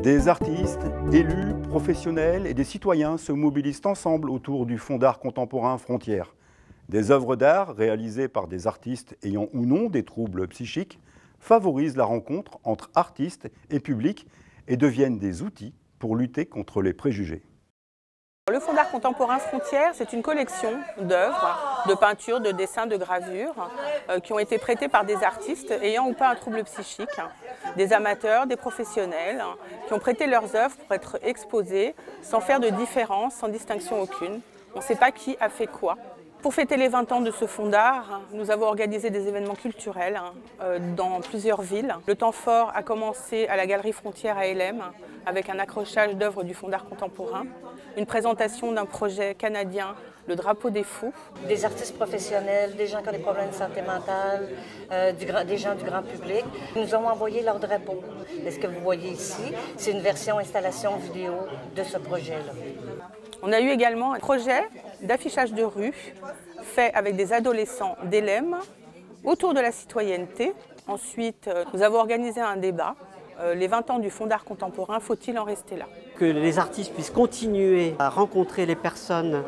Des artistes, élus, professionnels et des citoyens se mobilisent ensemble autour du Fonds d'art contemporain Frontières. Des œuvres d'art réalisées par des artistes ayant ou non des troubles psychiques favorisent la rencontre entre artistes et public et deviennent des outils pour lutter contre les préjugés. Le Fonds d'art contemporain Frontières, c'est une collection d'œuvres, de peintures, de dessins, de gravures qui ont été prêtées par des artistes ayant ou pas un trouble psychique, des amateurs, des professionnels, qui ont prêté leurs œuvres pour être exposées sans faire de différence, sans distinction aucune. On ne sait pas qui a fait quoi. Pour fêter les 20 ans de ce fonds d'art, nous avons organisé des événements culturels dans plusieurs villes. Le temps fort a commencé à la Galerie Frontières à Helem avec un accrochage d'œuvres du Fonds d'art contemporain, une présentation d'un projet canadien, le Drapeau des Fous. Des artistes professionnels, des gens qui ont des problèmes de santé mentale, des gens du grand public nous ont envoyé leur drapeau. Et ce que vous voyez ici, c'est une version installation vidéo de ce projet-là. On a eu également un projet d'affichage de rue fait avec des adolescents d'Helem autour de la citoyenneté. Ensuite, nous avons organisé un débat. Les 20 ans du Fonds d'art contemporain, faut-il en rester là? Que les artistes puissent continuer à rencontrer les personnes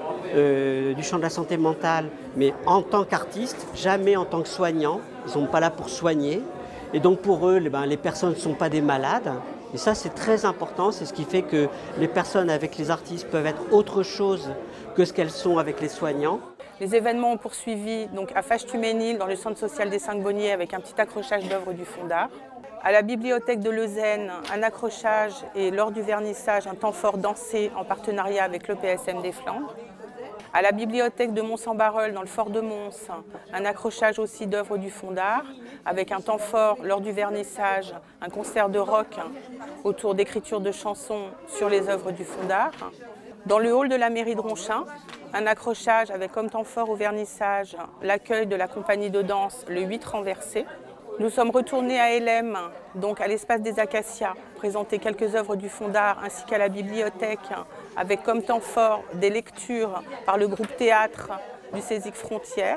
du champ de la santé mentale, mais en tant qu'artistes, jamais en tant que soignants. Ils ne sont pas là pour soigner. Et donc pour eux, les personnes ne sont pas des malades. Et ça, c'est très important. C'est ce qui fait que les personnes avec les artistes peuvent être autre chose que ce qu'elles sont avec les soignants. Les événements ont poursuivi donc à Fâche-Tuménil, dans le centre social des Cinq-Bonniers, avec un petit accrochage d'œuvres du Fonds d'art. À la bibliothèque de Leuzen, un accrochage et lors du vernissage, un temps fort dansé en partenariat avec l'EPSM des Flandres. À la bibliothèque de Mons-en-Barœul, dans le fort de Mons, un accrochage aussi d'œuvres du Fonds d'art, avec un temps fort lors du vernissage, un concert de rock autour d'écriture de chansons sur les œuvres du Fonds d'art. Dans le hall de la mairie de Ronchin, un accrochage avec comme temps fort au vernissage l'accueil de la compagnie de danse Le 8 renversé. Nous sommes retournés à Helem, donc à l'espace des Acacias, présenter quelques œuvres du Fonds d'art ainsi qu'à la bibliothèque, avec comme temps fort des lectures par le groupe théâtre du CESIC Frontières.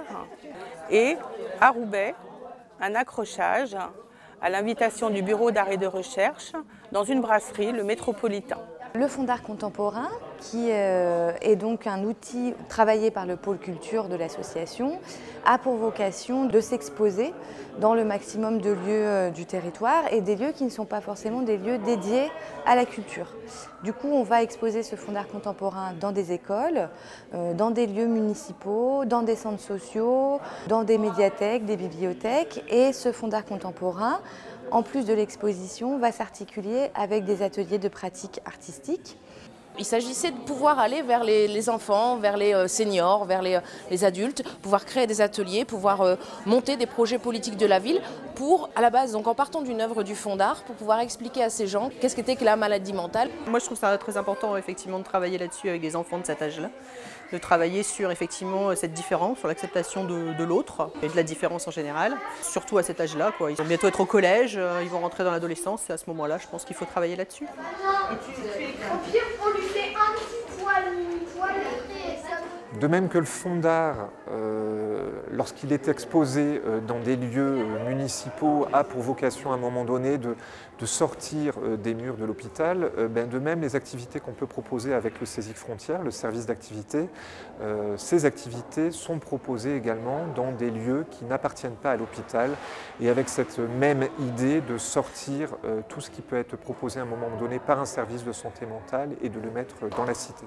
Et à Roubaix, un accrochage à l'invitation du Bureau d'art et de recherche dans une brasserie, le Métropolitain. Le Fonds d'art contemporain, qui est donc un outil travaillé par le pôle culture de l'association, a pour vocation de s'exposer dans le maximum de lieux du territoire et des lieux qui ne sont pas forcément des lieux dédiés à la culture. Du coup, on va exposer ce Fonds d'art contemporain dans des écoles, dans des lieux municipaux, dans des centres sociaux, dans des médiathèques, des bibliothèques. Et ce Fonds d'art contemporain, en plus de l'exposition, va s'articuler avec des ateliers de pratique artistique. Il s'agissait de pouvoir aller vers les enfants, vers les seniors, vers les adultes, pouvoir créer des ateliers, pouvoir monter des projets politiques de la ville pour, à la base, donc en partant d'une œuvre du Fonds d'art, pour pouvoir expliquer à ces gens qu'est-ce qu'était que la maladie mentale. Moi, je trouve ça très important, effectivement, de travailler là-dessus avec des enfants de cet âge-là, de travailler sur, effectivement, cette différence, sur l'acceptation de l'autre et de la différence en général, surtout à cet âge-là, quoi. Ils vont bientôt être au collège, ils vont rentrer dans l'adolescence, et à ce moment-là, je pense qu'il faut travailler là-dessus. De même que le Fonds d'art, lorsqu'il est exposé dans des lieux municipaux, a pour vocation à un moment donné de sortir des murs de l'hôpital, de même les activités qu'on peut proposer avec le CESIC Frontières, le service d'activité, ces activités sont proposées également dans des lieux qui n'appartiennent pas à l'hôpital et avec cette même idée de sortir tout ce qui peut être proposé à un moment donné par un service de santé mentale et de le mettre dans la cité.